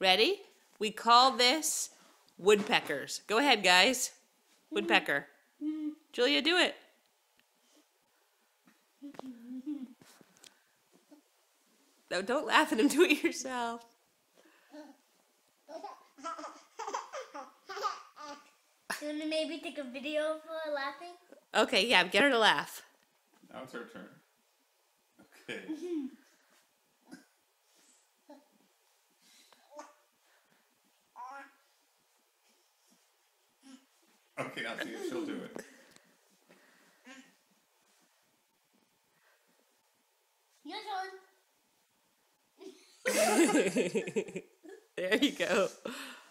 Ready? We call this woodpeckers. Go ahead, guys. Woodpecker. Julia, do it. No, don't laugh at him. Do it yourself. You want to maybe take a video of her laughing? Okay, yeah, get her to laugh. Now it's her turn. Okay. Okay, now see if she'll do it. Your turn. There you go.